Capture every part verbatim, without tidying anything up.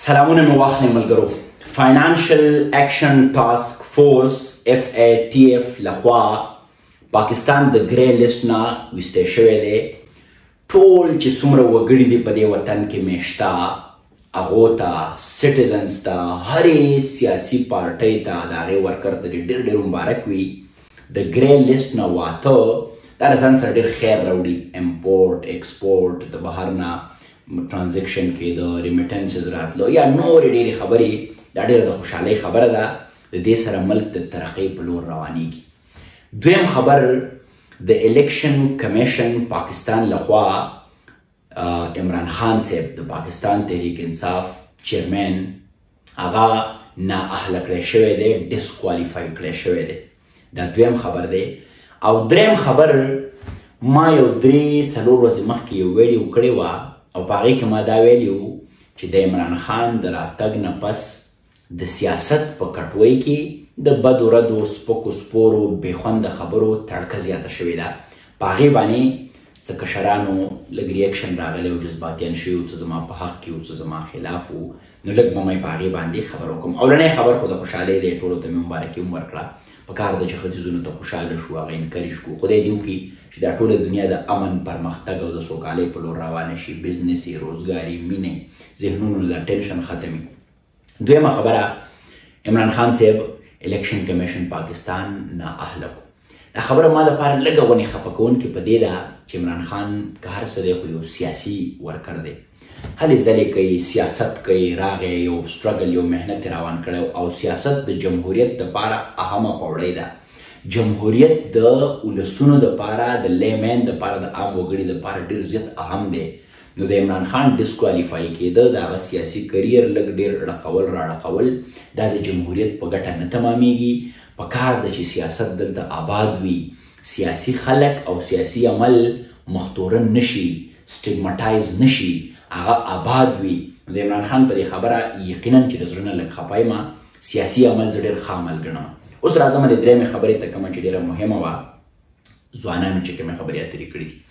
سلامونه مې واخلئ ملګرو. فاینانشل ایکشن ټاسک فورس اف ای ټي اف لخوا پاکستان د ګری لیسټ نه ویستی شوی دی. ټول چې څومره وګړي دي په دې وطن کې میشته هغو ته سټیزنز ته هرې سیاسي پارټۍ ته د هغې ورکر ته ډېر ډېر مبارک وي. د ګری لیسټ نه واته دا د ځان سره ډېر خیر راوړي. امپورټ ایکسپورټ د بهر نه ترانزیکشن کېده، ریمیټنسز راتلو یا نورې ډېرې خبرې دا ډېره د خوشحالۍ خبره ده. د دې سره ملک د ترقۍ په لور روانېږي. دویم خبر د الیکشن کمیشن پاکستان لخوا عمران خان صاحب د پاکستان تحریک انصاف چیرمین هغه نااهله کړی شوی دی، ډسکوالیفای کړی شوی دی. دا دویم خبر دی. او دریم خبر ما یو درې څلور ورځې مخکې یو ویډیو کړې وه او په هغې کې ما دا ویلي وو چې د عمران خان د راتګ نه پس د سیاست په کټوۍ کې د بدو ردو سپکو سپورو بېخونده خبرو تړکه زیاته شوې ده. په هغې باندې څه کشرانو لږ ریاکشن راغلی او جذباتیان شوي وو، څه زما په حق کې وو، څه زما خلاف وو. نو لږ به مې په هغې باندې خبر وکړم. اولنی خبر خو د خوشحالۍ دی، ټولو ته مې مبارکي هم ورکړه. په کار ده چې ښځیزونو ته خوشحاله شو، هغه انکریج کړو. خدای دې وکړي چې دا ټوله دنیا د امن، پرمختګ او د سوکالۍ په لور روانه شي. بزنسي، روزګاري، مینې، ذهنونو د ټینشن ختمي. دویمه خبره، عمران خان صاحب الیکشن کمیشن پاکستان نااهله کړو. دا خبره ما دپاره لږه غونې خفه کوونکې په دې ده چې عمران خان که هر څه دی خو یو سیاسي ورکر دی. هلې ځلې کوي، سیاست کوي، راغی یو سټرګل، یو محنت یې روان کړی او سیاست د جمهوریت دپاره اهمه پوړۍ ده. جمهوریت د ولسونو دپاره، د لیمین دپاره، د عام وګړي دپاره ډېر زیات اهم دی. نو د عمران خان ډسکوالیفای کېده، د هغه سیاسي کریر لږ ډېر ړقول راړقول دا د جمهوریت په ګټه نه تمامیږي. په کار ده چې سیاست دلته آباد وي، سیاسي خلک او سیاسي عمل مختورن نشي، سټیګمټایز نشي، هغه آباد وي. د عمران خان په دې خبره یقینا چې د زړه نه لږ خفه یم. سیاسي عمل زه ډېر ښه عمل ګڼم. اوس راځم د درېیمې خبرې ته، کومه چې ډېره مهمه وه، ځوانانو چې کومې خبرې اترې کړي دي.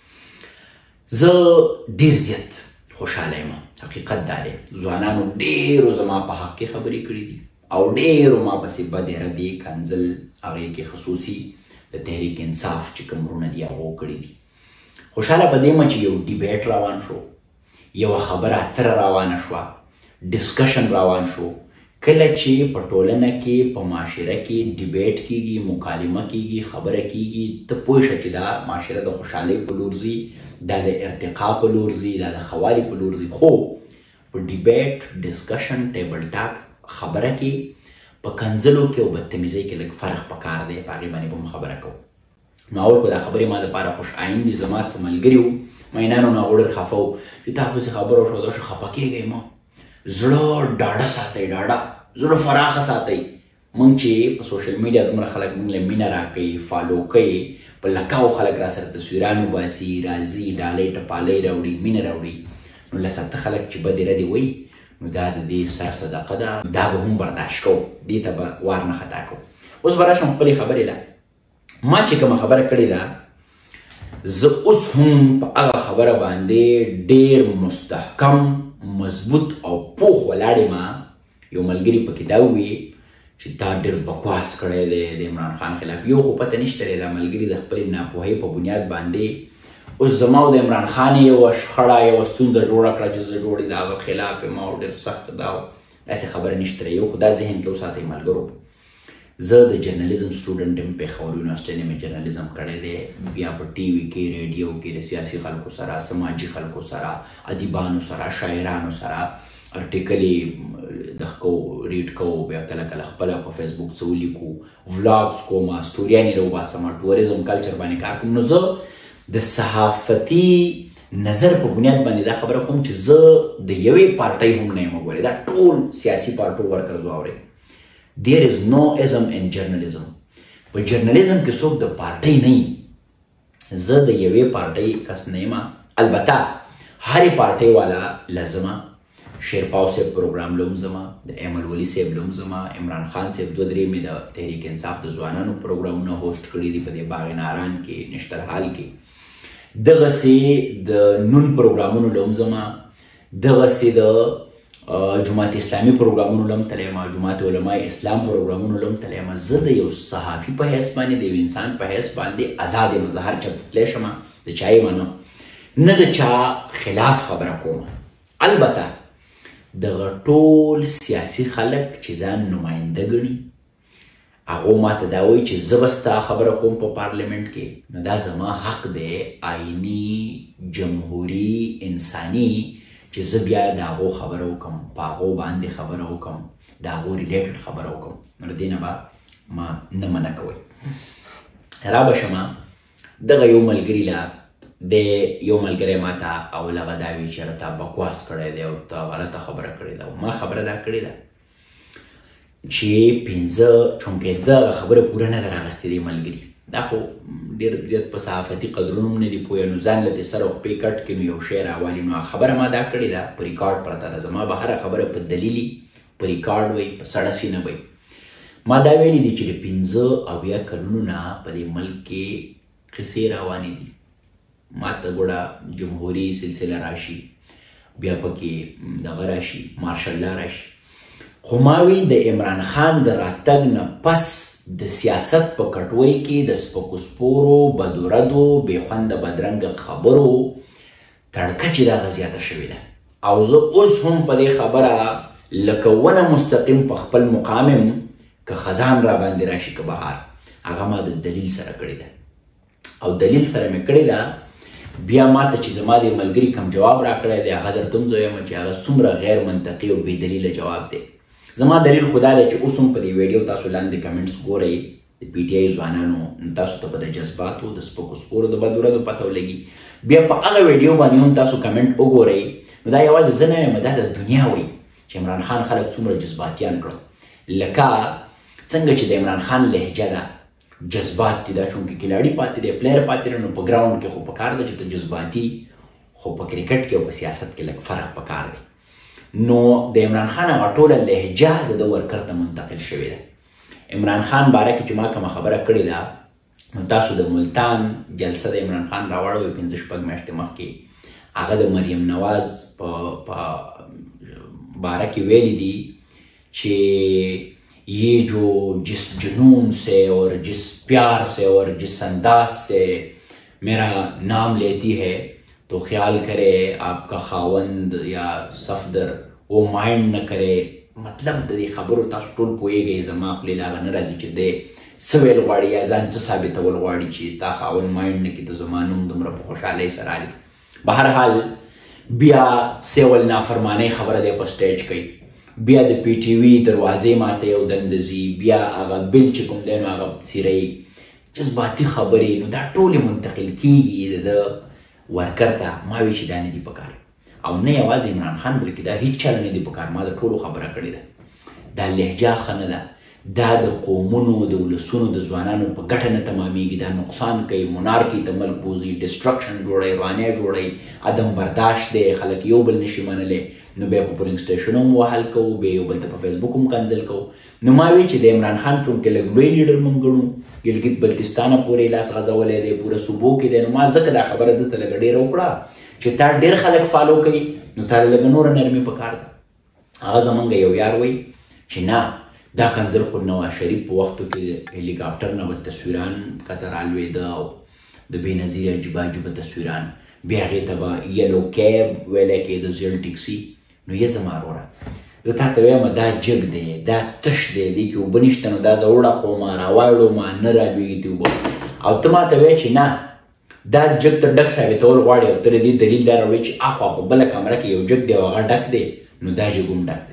زه ډېر زیات خوشحاله یم. حقیقت دا دی ځوانانو ډېرو زما په حق کې خبرې کړي دي او ډېرو ما پسې بدې ردې کنځل هغې کې خصوصي د تحریک انصاف چې کوم وروڼه دي هغو کړي دي. خوشحاله په دې یم چې یو ډیبیټ روان شو، یوه خبره اتره روانه شوه، ډسکشن روان شو. کله چې په ټولنه کې، په معاشره کې ډیبیټ کیږي، مکالمه کیږي، خبره کیږي، ته پوه شه چې دا معاشره د خوشحالۍ په لور ځي، دا د ارتقا په لور ځي، دا د ښه والي په لور ځي. خو په ډیبیټ، ډسکشن، ټیبل ټاک خبره کې په کنځلو کې او بدتمیزۍ کې لږ فرق پکار دی. په هغې باندې به هم خبره کوو. نو اول خو دا خبرې ما دپاره خوش آیین دي. زما څه ملګري وو مینانو نه هغو ډېر خفه وو چې تا پسې خبره وشوه دا شو خفه کېږئ مه. زړه ډاډه ساتئ، ډاډه زړه فراخه ساتئ. موږ چې په سوشل میډیا دومره خلک موږ له مینه راکوي، فالو کوي، په لکاو خلک را سره تصویران وباسي، راځي، ډالۍ ټپالۍ راوړي، مینه راوړي. نو لس اته خلک چې بدې ردې وایي نو دا د دې سر صدقه ده، دا به هم برداشت کوو، دې ته به وار نه خطا کوو. اوس به راشم خپلې خبرې له. ما چې کومه خبره کړې ده زه اوس هم په هغه خبره باندې ډېر مستحکم، مضبوط او پوخ ولاړ یم. یو ملګري پکې دا ووایي چې تا ډېر بکواس کړی دی د عمران خان خلاف. یو خو پته نشته دی دا ملګري د خپلې ناپوهۍ په بنیاد باندې اوس زما او د عمران خان یوه شخړه، یوه ستونزه جوړه کړه چې زه جوړې د هغه خلاف یم او ډېر سخت دا داسې خبره نشته دی. یو خو دا ذهن کې وساتئ ملګرو، زه د جرنالیزم سټوډنټ یم، پېښور یونیورسټۍ نه مې جرنالیزم کړی دی. بیا په ټي وي کې، ریډیو کې د سیاسي خلکو سره، سماجي خلکو سره، ادیبانو سره، شاعرانو سره ارټیکلې دغه کوو، ریډ کوو، بیا کله کله خپله په فیسبوک څه ولیکو، ولاګز کوم، سټوریانې راوباسم، ټوریزم کلچر باندې کار کوم. نو زه د صحافتي نظر په بنیاد باندې دا خبره کوم چې زه د یوې پارټۍ هم نه یم. وګورئ دا ټول سیاسي پارټو ورکرز واورئ. There is no ism in journalism. په جرنالیزم کې څوک د پارټۍ نه وي. زه د یوې پارټۍ کس نه یم. البته هرې پارټۍ والا لازمه، شیرپاو صاحب پروګرام لوم زما، د ایمل ولی صاحب لوم زما، عمران خان صاحب دوه درې مې د تحریک انصاف د ځوانانو پروګرامونه هوسټ کړي دي په دې باغ ناران کې، نشترحال کې. دغسې د نون پروګرامونو لوم زما، دغسې د جماعت اسلامي پروګرامونو لم تللی یم، جماعت علماء اسلام پروګرامونو لم تللی یم. زه د یو صحافي په حیث باندې، د یو انسان په حیث باندې آزاد یم. زه هر چېرته تللی شم، د چا یې منم، نه د چا خلاف خبره کوم. البته دغه ټول سیاسي خلک چې ځان نماینده ګڼي، هغو ما ته دا وایي چې زه به ستا خبره کوم په پارلیمنټ کې، نو دا زما حق دی آئیني، جمهوري، انساني، چې زه بیا د هغو خبره وکړم، په هغو باندې خبره وکړم، د هغو ریلیټډ خبره وکړم. نو د دې نه به ما نه منع کوئ. را به شمه دغه یو ملګري له د یو ملګری ما ته اول هغه دا وایي چې یاره تا بکواس کړی دی او تا غلطه خبره کړې ده. ما خبره دا کړې ده چې پنځه چونکې دغه خبره پوره نه ده راغستې دی ملګري. دا خو ډېر زیات په صحافتي قدرونو هم نه دي پوه، نو ځان له دې سره خپې کټ کړي، نو یو شی راوالي. نو خبره ما دا کړې ده، په ریکارډ پرته ده. زما به هره خبره په دلیلي، په ریکارډ وي، په سړه سینه وي. ما دا ویلي دي چې د پنځه اویا کلونو نه په دې ملک کې قصې روانې دي. ما ته ګوره جمهوري سلسله راشي، بیا پکې دغه راشي، مارشل لا راشي. خو ما وی د عمران خان د راتګ نه پس د سیاست په کټوۍ کې د سپکو سپورو، بدوردو، بېخونده بدرنګه خبرو تړکه چې دغه زیاته شوې ده. او زه اوس هم په دې خبره لکه ونه مستقیم په خپل مقام یم، که خزان را باندې راشي که بهار، هغه ما د دلیل سره کړې ده. او دلیل سره مې کړې ده. بیا ما ته چې زما د ملګري کوم جواب را کړی دی، هغه درته هم زه وایم چې هغه څومره غیر منطقي او بې دلیله جواب دی. زما دلیل خدا دی چې اوس هم په دې ویډیو تاسو لاندې کمنټس ګورئ، د پی ټي آی ځوانانو، تاسو ته به د جذباتو، د سپکو سپورو، د بدوردو پته ولګي. بیا په هغه ویډیو باندې هم تاسو کمنټ وګورئ. نو دا یوازې زه نه یم، دا د دنیا وایي چې عمران خان خلک څومره جذباتیان کړل. لکه څنګه چې د عمران خان لهجه ده، جذبات دي، دا چونکې کلاړي پاتې دی، پلیر پاتې دی، نو په ګراونډ کې خو پکار ده چې ته جذباتي، خو په کرکټ کې او په سیاست کې لږ فرق پکار دی. نو د عمران خان هغه ټوله لهجه د ده ورکر ته منتقل شوې ده. عمران خان باره کې چې ما کومه خبره کړې ده، نو تاسو د ملتان جلسه د عمران خان راوړوئ پنځه شپږ میاشتې مخکې، هغه د مریم نواز په باره کې ویلي دي چې یہ جو جس جنون سے اور جس پیار سے اور جس انداز سے میرا نام لیتی ہے تو خیال کرے آپ کا خاوند یا صفدر وہ مائنڈ نہ کرے. مطلب د دې خبرو تاسو ټول پوهیږئ، زما خولې له هغه نه راځي چې دی څه ویل غواړي یا ځان څه ثابتول غواړي چې تا خاوند مایند نه کړي، ته زما نوم دومره په خوشحالۍ سره علي. بهرحال بیا سیول نافرمانۍ خبره دی په سټیج کوي، بیا د پی ټي وي دروازې ماته یو دنده ځي، بیا هغه بل چې کوم دی نو هغه څیرئ، جذباتي خبرې، نو دا ټولې منتقل کېږي د ورکر ته. ما وی چې دا نه دي پکار، او نه یوازې عمران خان بلکې دا هیڅ چا نه دي پکار. ما د ټولو خبره کړې ده. دا لهجه ښه نه ده، دا د قومونو، د ولسونو، د ځوانانو په ګټه نه تمامیږي. دا نقصان کوي، منارکي ته ملک بوځي، ډسټرکشن جوړوي، روانۍ جوړوي، عدم برداشت دی، خلک یو بل نشي منلی. نو بیا په پولینګ سټیشنو هم وهل کوو، بیا یو بل ته په فیسبوک هم کنځل کوو. نو ما وی چې د عمران خان چونکې لږ لوی لیډر موږ ګڼو، ګلګت بلتستانه پورې لاس غځولی دی، پوره صوبو کې دی. نو ما ځکه دا خبره دته لږه ډېره وکړه چې تا ډېر خلک فالو کوي، نو تا لږه نوره نرمي پکار ده. هغه زمونږ یو یار وایي چې نه، دا کنځل خو نواز شریف په وختو کې هلیکاپټر نه به تصویران کته رالوېده او د بېنظیره عجیبه عجیبه تصویران، بیا هغې ته به یلو کیب ویلی کېده، زیړ ټیکسي. نو یې زما وروره، زه تا ته وایم دا جګ دی، دا تش دی، دې کې اوبه نشته، نو دا زه وړقومه راواړومه، نه رالوېږي دې اوبه. او ته ما ته وایې چې نه، دا جګ ته ډک ثابتول غواړې، او ته د دې دلیل دا راوړې چې اخوا په بله کمره کې یو جګ دی او هغه ډک دی، نو دا جګ هم ډک دی.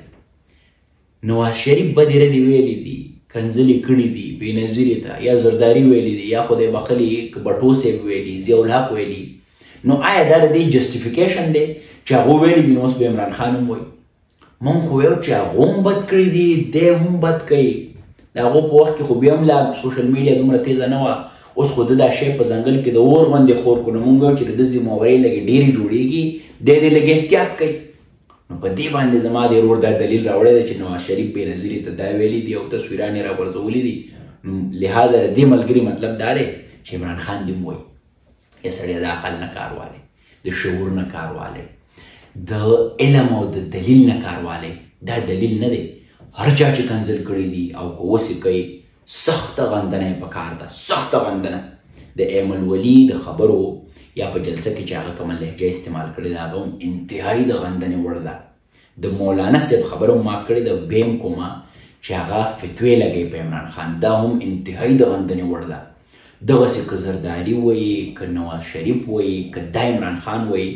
نواز شریف بدې ردې ویلي دي، کنځلې کړي دي بېنظیرې ته، یا زرداري ویلي دي، یا خدای بخلي که بټو صاحب ویلي، ضیاءالحق ویلي. نو آیا دا د دې جسټیفیکیشن دی چې هغو ویلي دي نو اوس به عمران خان هم وایي؟ مونږ خو ویو چې هغو هم بد کړي دي، دی هم بد کوي. د هغو په وخت کې خو بیا هم لا سوشل میډیا دومره تیزه نه وه، اوس خو د دا شی په ځنګل کې د اور غوندې خور کړو. نو مونږ ویو چې د ده ذمهوارۍ لږې ډېرې جوړېږي، دی دې لږ احتیاط کوي. نو په دې باندې زما د ورور دا دلیل راوړی دی چې نواز شریف بېنظیرې ته دا ویلي دي او تصویران یې راغورځولي دي. لہذا د دې ملګري مطلب دا دی چې عمران خان دې هم وایي یا سړی د عقل نه کار والی، د شعور نه کار والی، د علم او د دلیل نه کاروالی دا دلیل نه دی. هر چا چې کنځل کړي دي او که اوس یې کوي سخته غندنه یې پکار ده، سخته غندنه. د ایمل ولی د خبرو یا په جلسه کې چې هغه کومه لهجه استعمال کړې ده هغه هم انتهایي د غندنې وړ ده. د مولانا صاحب خبره هم ما کړې ده بیم کومه چې هغه فتوې لګوي په عمران خان، دا هم انتهایي د غندنې وړ ده. دغسې که زرداري وایي که نواز شریف وایي که دا عمران خان وایي،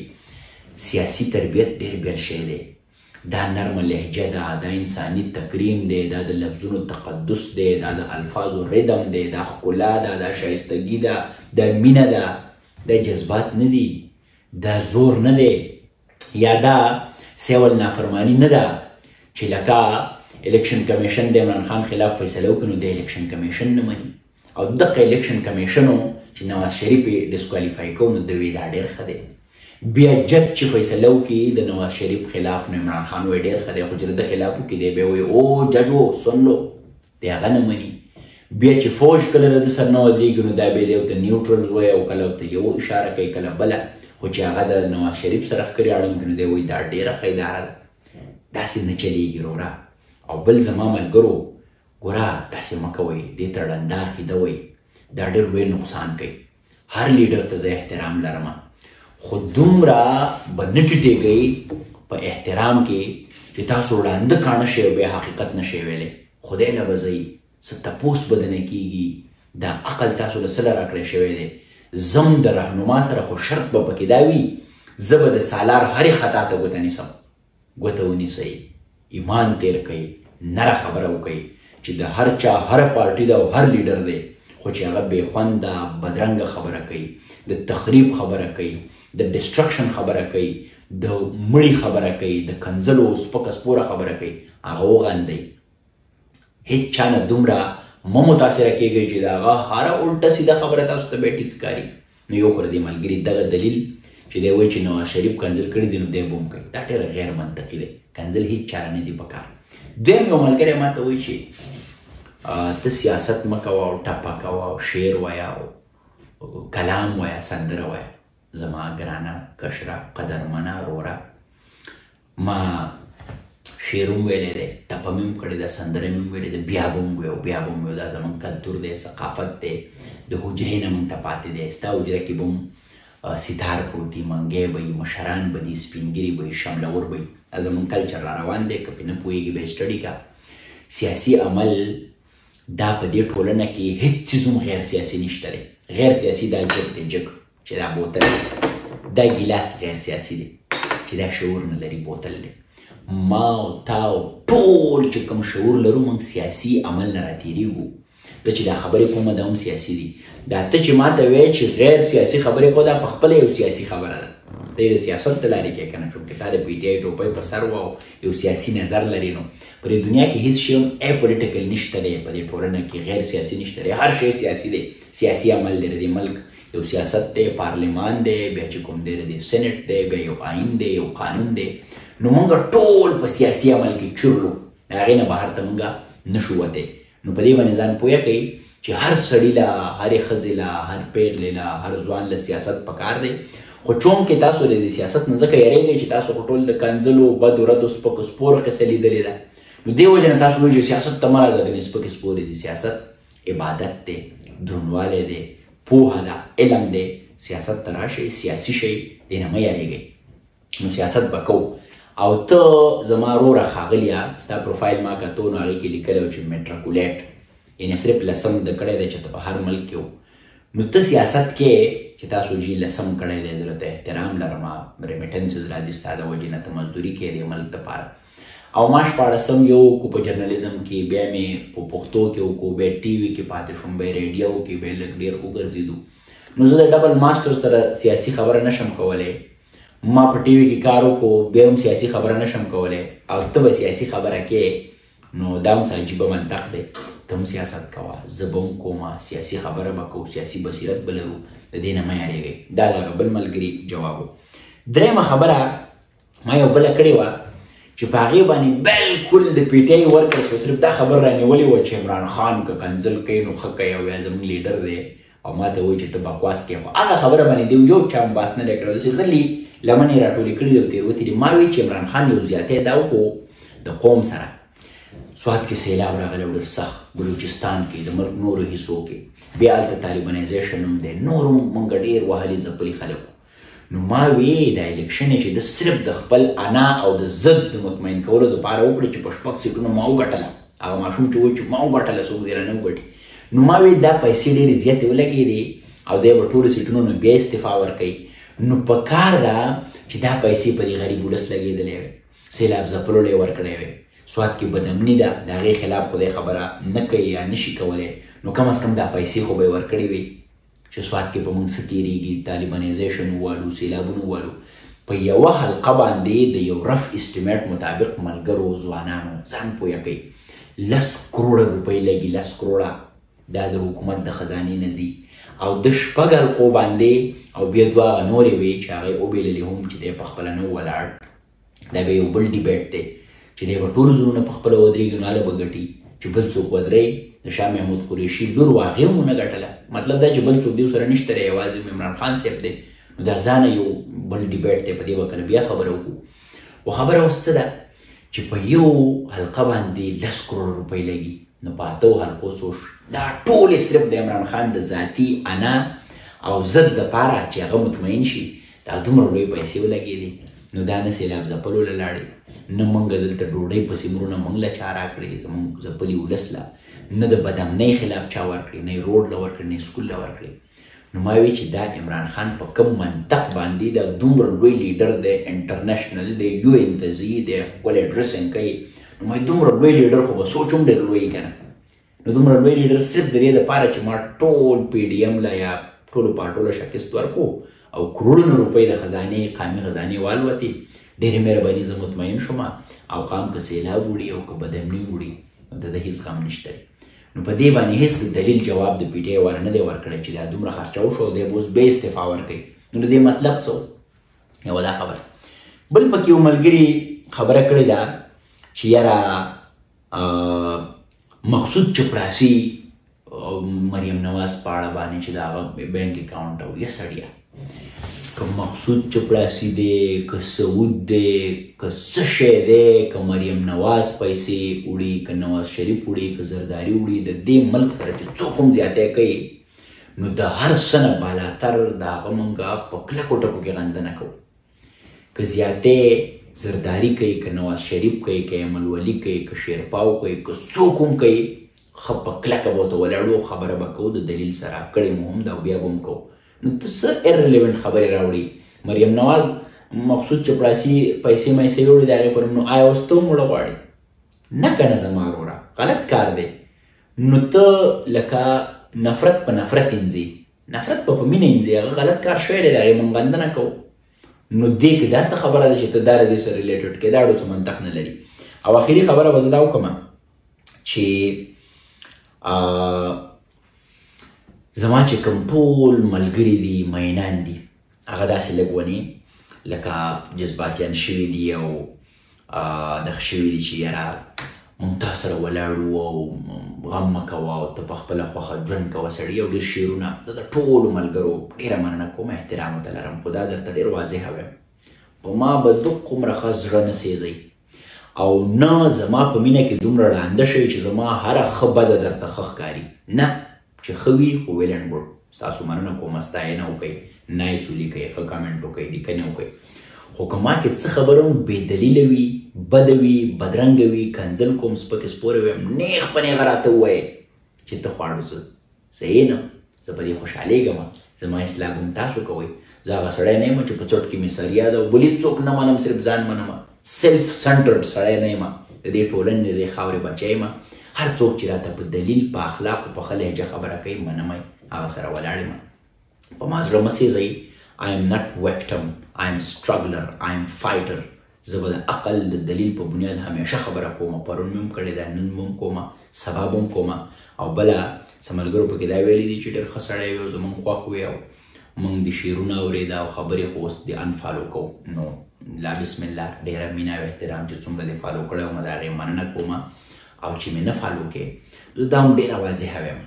سیاسي تربیت ډېر بیل شی دی. دا نرمه لهجه ده، دا انساني تکریم دی، دا د لفظونو تقدس دی، دا د الفاظو ردم دی، دا ښکلا ده، دا شایستګي ده، دا مینه ده، دا جذبات نه دي، دا زور نه دی، یا دا سیول نافرمانی نه ده چې لکه الیکشن کمیشن د عمران خان خلاف فیصله وکړي نو د الیکشن کمیشن نه مني. او دغه الیکشن کمیشنو چې نواز شریف یې ډسکوالیفای کړو نو د وی دا ډېر ښه دی. بیا جج چې فیصله وکړي د نواز شریف خلاف نو عمران خان وایي ډېر ښه دی، خو چې د ده خلاف وکړي دی بیا وایي او جج و سن لو، دی هغه نه مني. بیا چې فوج کله د ده سر نه ودرېږي نو دا بیا دی ورته نیوټرل وایي او کله ورته یو اشاره کوي کله بله، خو چې هغه د نواز شریف سره ښکرې اړم کړي نو دی وایي دا ډېره ښه اداره ده. داسې نه چلېږي وروره. او بل زما ملګرو ګوره داسې مه کوئ، دې ته ړنده عقیده وایي، دا ډېر لوی نقصان کوي. هر لیډر ته زه احترام لرم خو دومره به نه ټیټېږئ په احترام کې چې تاسو ړانده کاڼه شئ او بیا حقیقت نه شئ ویلی. خدای له به ځئ څه تپوس به دنه کېږي. دا عقل تاسو له څه له راکړی شوی دی. زم د رهنما سره خو شرط به پکې دا وي زه به د سالار هرې خطا ته ګوته نیسم. ګوته ونیسئ، ایمان تیر کوئ، نره خبره وکئ چې د هر چا هر پارټي ده او هر لیډر دی خو چې هغه بې خونده بدرنګه خبره کوي، د تخریب خبره کوي، د ډسټرکشن خبره کوي، د مړي خبره کوي، د کنځلو سپکه سپوره خبره کوي، هغه وغندئ. هیڅ چا نه دومره مه متاثره کېږئ چې د هغه هره الټه سیده خبره تاسو ته بیا ټیک ښکاري. نو یو خو د دې ملګري دغه دلیل چې دی وایي چې نواز شریف کنځل کړي دي نو دی به هم کوي، دا ډېره غیر منطقي دی. کنځل هیڅ چاره نه دي پکار. دویم یو ملګری ما ته وایي چې ته سیاست مه کوه او ټپه کوه او شعر وایه او کلام وایه، سندره وایه. زما ګرانه کشره قدرمنه وروره، ما شعر هم ویلی دی، ټپه مې هم کړې ده، سندره مې هم ویلې ده، بیا به هم ویو بیا به هم ویو. دا زموږ کلتور دی، ثقافت دی، د حجرې نه موږ ته پاتې دی. ستا حجره کې به هم ستار پروت وي، منګی به وي، مشران به دي، سپینګیري به وي، شملور به وي. دا زموږ کلچر را روان دی، که پرې نه پوهېږي بیا سټډي کا. سیاسي عمل دا په دې ټولنه کې هیڅ څیز هم غیر سیاسي نشته دی. غیر سیاسي دا جګ دی، جګ چې دا بوتل دی، دا ګیلاس غیر سیاسي دی چې دا شعور نه لري، بوتل دی. ما او تا او ټول چې کوم شعور لرو موږ سیاسي عمل نه راتېرېږو. زه چې دا خبرې کومه دا هم سیاسي دي. دا ته چې ما ته وایې چې غیر سیاسي خبرې کوه دا پخپله یو سیاسي خبره ده. ته یې د سیاست ته لارې کوې که نه، چونکې تا د پي ټي آی ټوپۍ په سر وه او یو سیاسي نظر لري. نو په دې دنیا کې هېڅ شی هم اپولیټیکل نشته دی، په دې ټولنه کې غیر سیاسي نشته دی، هر شی سیاسي دی. سیاسي عمل دی د دې ملک، یو سیاست دی، پارلمان دی، بیا چې کوم دی د سینټ دی، بیا یو آئین دی، یو قانون دی. نو موږ ټول په سیاسي عمل کې چورلو، د هغې نه بهر ته موږ نه شو وتی. نو په دې باندې ځان پوهه کوي چې هر سړي له، هرې ښځې له، هر پیغلې له، هر ځوان له سیاست پکار دی. خو چونکې تاسو د سیاست نه ځکه یېرېږئ چې تاسو خو ټول د کنځلو بدو ردو سپکو سپورو قصه لیدلې ده، نو دې وجې نه تاسو وایئ چې سیاست ته مه راځه ګنې سپکې سپورې دي. سیاست عبادت دی، دروندوالی دی، پوهه ده، علم دی. سیاست ته راشئ، سیاسي شئ، دې نه مه یېرېږئ. نو سیاست به کوو. او ته زما وروره ښاغلیه، ستا پروفایل ما کتو نو هغې کې لیکلی و چې میټرکولیټ یعنې صرف لسم د کړی دی چې ته په هر ملک کې و. نو ته سیاست کې چې تاسو جی لسم کړی دی، زه ته احترام لرم، ریمیټنسز راځي ستا د وجې نه، ته مزدوري کوې د ملک دپاره. او ما شپاړسم یو وکړو په جرنالیزم کې، بیا مې په پښتو کې وکړو، بیا ټي وي کې پاتې شوم، بیا ریډیو کې بیا لږ ډېر وګرځېدو. نو زه د ډبل ماسټر سره سیاسي خبره نشم کولی. ما په ټي وي کې کار وکړو، بیا هم سیاسي خبره نشم کولی، او ته به سیاسي خبره کې. نو دا هم څه عجیبه منطق دی. ته هم سیاست کوه، زه به هم کومه، سیاسي خبره به کوو، سیاسي بصیرت به لرو، د دې نه مه یارېږئ. دا د هغه بل ملګري جواب و. درېیمه خبره ما یو بله کړې وه چې په هغې باندې بلکل د پي ټي آی ورکرز خو صرف دا خبر رانیولې وه چې عمران خان که کنځل کوي نو ښه کوي او یا زموږ لیډر دی او ما ته وایي چې ته بکواس کوې خو هغه خبره باندې دې یو چا هم بحث نه دی کړی داسې غلي لمنې راټولې کړي دي او تېروتې دي ما وایي چې عمران خان یو زیاتی دا وکړو د قوم سره سوات کې سیلاب راغلی او ډېر سخت بلوچستان کې د ملک نورو حصو کې بیا هلته طالبانیزیشن هم دی نور هم موږ ډېر وهلي ځپلي خلک نو ما وی دا الیکشن چې د صرف د خپل انا او د ضد د مطمئن کولو دپاره وکړي چې په شپږ سیټونو ما وګټله هغه ماشوم چې وایي چې ما وګټله څوک دې رانه وګټي نو ما وی دا پیسې ډېرې زیاتې ولګېدې او دی به ټولو سیټونو نه بیا استعفا ورکوي نو په کار ده چې دا پیسې په دې غریب ولس لګېدلې وې سیلاب ځپلو له یې ورکړی وې سوات کې بدامني ده د هغې خلاف خدای خبره نه کوي یا نشي کولی نو کم از کم دا پیسې خو به یې ورکړې وي چې سوات کې په موږ څه تېرېږي طالبانیزیشن ووالو سیلابونه ووالو په یوه حلقه باندې د یو رف اسټیمیټ مطابق ملګرو ځوانانو ځان پویه کوي لس کروړه روپۍ لګي لس کروړه دا د حکومت د خزانې نه ځي او د شپږ حلقو باندې او بیا دوه هغه نورې وې چې هغې وبېللې هم چې دی پخپله نه ولاړ دا به یو بل ډیبیټ دی چې دی به ټول زړونه پخپله ودرېږي نو هله به ګټي چې بل څوک ودرئ د شاه محمود قریشي لور و هغې هم ونه ګټله مطلب دا چې بل څوک دې سره نشته دی یوازې عمران خان صاحب دی نو دا ځانه یو بل ډیبیټ دی په دې به کله بیا خبره وکړو خو خبره اوس څه ده چې په یو حلقه باندې لس کروړه روپۍ لګي نو په اتو حلقو څو دا ټولې صرف د عمران خان د ذاتي انا او ضد دپاره چې هغه مطمئن شي دا دومره لوی پیسې ولګېدې نو دا نه سیلاب ځپلو له لاړې نه موږ دلته ډوډۍ په سیمرونه موږ له چا راکړې زموږ ځپلي ولس له نه د بدامنۍ خلاف چا ورکړي نه یې روډ له ورکړي نه یې سکول له ورکړي نو ما وی چې دا عمران خان په کوم منطق باندې دا دومره لوی لیډر دی انټرنیشنل دی یو ان ته ځي دی ښکلی ډرسینګ کوي نو ما دومره لوی لیډر خو به سوچ هم ډېر لوی که نه نو دومره لوی لیډر صرف د دې دپاره چې ما ټول پی ډي ایم له یا ټولو پارټو له شکست ورکو او کروړونه روپۍ د خزانې قامي خزانې والوتې ډېرې مهرباني زه مطمئن شوم او قام که سیلاب وړي او که بدامني وړي نو د ده هېڅ غم نشته دی نو په دې باندې هېڅ دلیل جواب د پي ټي آی والا نه دی ورکړی چې دا دومره خرچه وشو او دی به اوس بیا استعفا ورکوي نو د دې مطلب څه یوه دا خبره بل پکې یو ملګري خبره کړې ده چې یاره مقصود چپړاسي او مریم نواز په اړه باندې چې د هغه بینک اکاونټ او یا سړیا که مقصود چپړاسي دی که سعود دی که څه شی دی که مریم نواز پیسې وړي که نواز شریف وړي که زرداري وړي د دې ملک سره چې څوک هم زیاتی کوي نو د هر څه نه بالاتر د هغه موږ په کلکو ټکو کې غندنه کوو که زیاتی زرداری کوي که نواز شریف کوي که ایمل ولی کوي که شیرپاو کوي که څوک هم کوي ښه په کلکه به ورته ولاړو خبره به کوو د دلیل سره کړې مو هم ده او بیا به هم کوو نو ته څه ایرلیونټ خبرې راوړي مریم نواز مقصود چپړاسي پیسې میسې وړي د هغې پر نو آیا اوس ته هم وړه غواړې نه که نه زما وروره غلط کار دی نو ته لکه نفرت په نفرت انځي نفرت په په مینه انځي هغه غلط کار شوی دی د هغې موږ غندنه کوو نو دې کې دا څه خبره ده چې ته دا د دې سره ریلیټډ کې دا ډو څه منطق نه لري او اخري خبره به زه دا وکړم چې زما چې کوم ټول ملګري دي مینان دي هغه داسې لږ ونې لکه جذباتیان شوي دي او دغه شوي دي چې یاره موږ تا سره ولاړو او غم مه کوه او ته په خپله خوښه ژوند کوه سړي او ډېر شعرونه زه د ټولو ملګرو ډېره مننه کوم احترام ورته لرم خو دا درته ډېر واضحه وایم په ما به دومره ښه زړه نه سېځئ او نه زما په مینه کې دومره ړانده شئ چې زما هره ښه بده درته ښه ښکاري نه چې ښه وي خو ویل اینډ ګوډ ستاسو مننه کوم ستاینه وکئ نایس ولیکئ ښه کامنټ وکئ لیکنې وکئ خو که ما کې څه خبره هم بېدلیله وي بده وي بدرنګه وي کنځل کوم سپکې سپوره ویم نیغ په نیغه راته ووایئ چې ته خواړو څه صحیح نه زه په دې خوشحالېږم زما اصلاح هم تاسو کوئ زه هغه سړی نه یم چې په چوټ کې مې سریا ده او بل هېڅوک نه منم صرف ځان منم سیلف سنټرډ سړی نه یم د دې ټولنې د دې خاورې بچی یم هر څوک چې راته په دلیل په اخلاقو په ښه لهجه خبره کوي منم هغه سره ولاړ یم په ما زړه مه سېځئ I am not victim. I am struggler. I am fighter. زه به د عقل د دلیل په بنیاد همیشه خبره کوم پرون مې هم کړې ده نن به هم کومه سبا به هم کومه او بله څه ملګرو پکې دا ویلي دي چې ډېر ښه سړی وي او زموږ خوښ وي او موږ د شعرونه اورېده او خبرې خو اوس د انفالو کوو نو لا بسم الله ډېره مینه او احترام چې څومره دې فالو کړی وم د هغې مننه کومه او چې مې نه فالو کې زه دا هم ډېره واضحه وایم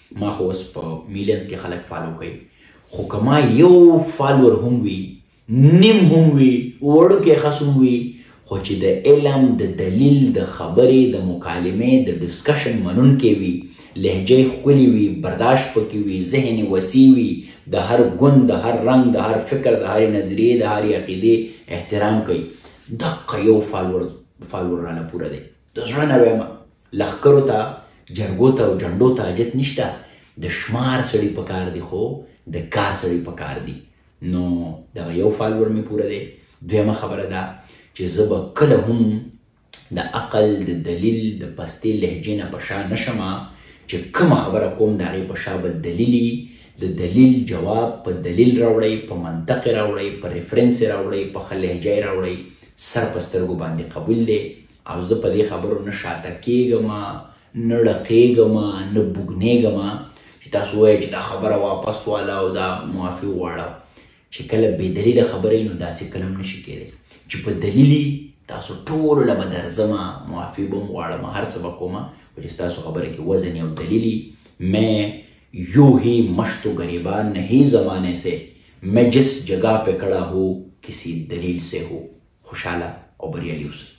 ما خو اوس په میلیونز کې خلک فالو کوي، خو که ما یو فالوور هم وي، نیم هم وي، وړوکی خس هم وي، خو چې د علم د دلیل د خبرې د مکالمې د ډسکشن منونکی وي، لهجه ښکلي وي، برداشت پکې وي، ذهن وسیع وي، د هر ګوند، د هر رنګ، د هر فکر، د هرې نظریې، د هرې عقیدې احترام کوي، دقه یو فالوور فالوور رانه پوره دی. د زړه نه وایم، لښکرو ته، جرګو ته او جنډو ته حاجت نشته، د شمار سړي پکار دی خو د کار سړي پکار دی. نو دغه یو فالوور مې پوره دی. دویمه خبره ده چې زه به کله هم د عقل، د دلیل، د پستې لهجې نه په شا نشمه چې کومه خبره کوم د هغې په شا به دلیل د دلیل جواب په دلیل راوړئ، په منطق یې راوړئ، په ریفرنس یې راوړئ، په ښه لهجه یې راوړئ. سر په سترګو باندې قبول دی او زه په دې خبرو نه شاته کېږم، نه ړقېږم، نه بوږنېږم چې تاسو وایئ چې دا خبره واپس واله او دا معافي وغواړه. چې کله بې دلیله خبرې نو داسې کله هم نشي کېدی چې په دلیل تاسو ټولو له به درځمه، معافي به هم غواړم، هر څه به کومه، خو چې ستاسو خبره کې وزن او دلیلی. میں یوں ہی مشت و گریبان نہیں زمانے سے، میں جس جگہ پہ کھڑا ہوں کسی دلیل سے ہو. خوشحاله او بریالي اوسئ.